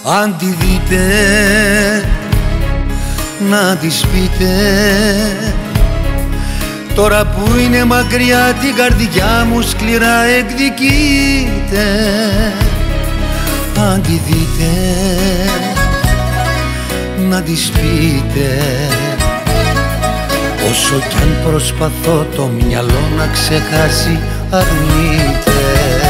Αν τη δείτε να της πείτε, τώρα που είναι μακριά την καρδιά μου σκληρά εκδικείται. Αν τη δείτε να της πείτε, όσο κι αν προσπαθώ το μυαλό να ξεχάσει αρνείται.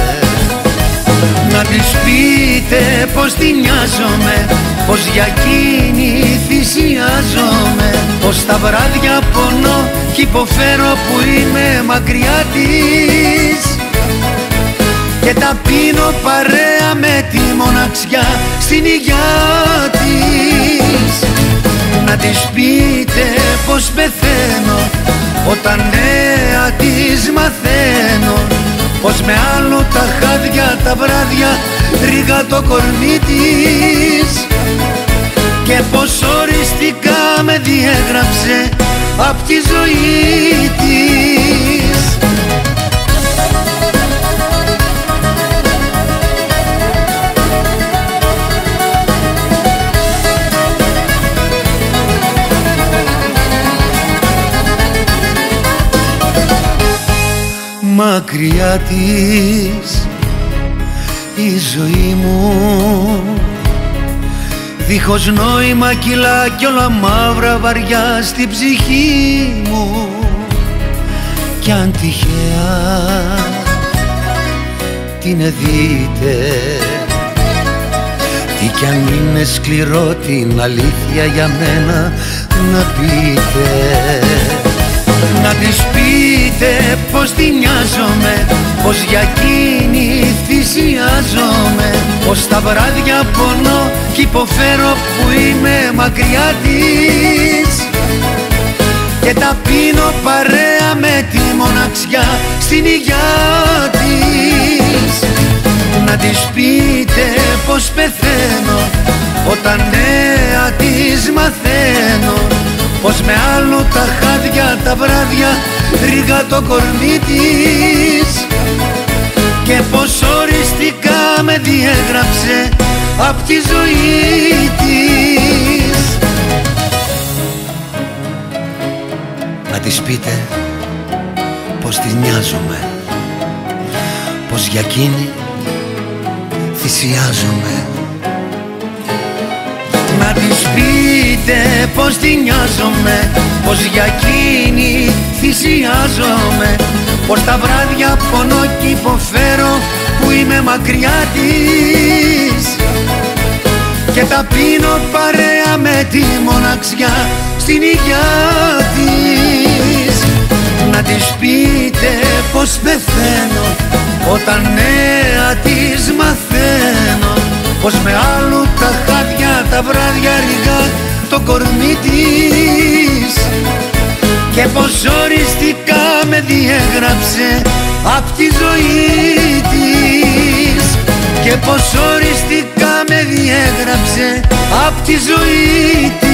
Να της πείτε πως τη νοιάζομαι, πως για εκείνη θυσιάζομαι, πως τα βράδια πονώ κι υποφέρω που είμαι μακριά της και τα πίνω παρέα με τη μοναξιά στην υγειά της. Να της πείτε πως πεθαίνω όταν νέα της μαθαίνω, πως με άλλο τα χάδια τα βράδια ρίγα το κορμί της και πως οριστικά με διέγραψε απ' τη ζωή της. Μακριά της η ζωή μου, δίχως νόημα κυλά κι όλα μαύρα βαριά στην ψυχή μου. Κι αν τυχαία την δείτε, τι κι αν είναι σκληρό την αλήθεια για μένα να πείτε. Να της πείτε πως τη νοιάζομαι, πως για εκείνη θυσιάζομαι, πως τα βράδια πονώ κι υποφέρω που είμαι μακριά της και τα πίνω παρέα με τη μοναξιά στην υγειά της. Να της πείτε πως πεθαίνω όταν νέα της μαθαίνω, πως με άλλο τα χάδια τα βράδια ρίγα το κορμί της και πως οριστικά με διέγραψε απ' τη ζωή της. Να της πείτε πως τη νοιάζομαι, πως για εκείνη θυσιάζομαι. Να της πείτε πως τη νοιάζομαι, πως για εκείνη θυσιάζομαι, πως τα βράδια πονώ κι υποφέρω που είμαι μακριά της και τα πίνω παρέα με τη μοναξιά στην υγειά της. Να της πείτε πως πεθαίνω όταν νέα της μαθαίνω, πως με άλλου τα χάδια τα βράδια ρηγά το κορμί της και πως οριστικά με διέγραψε απ' τη ζωή της και πως οριστικά με διέγραψε απ' τη ζωή της.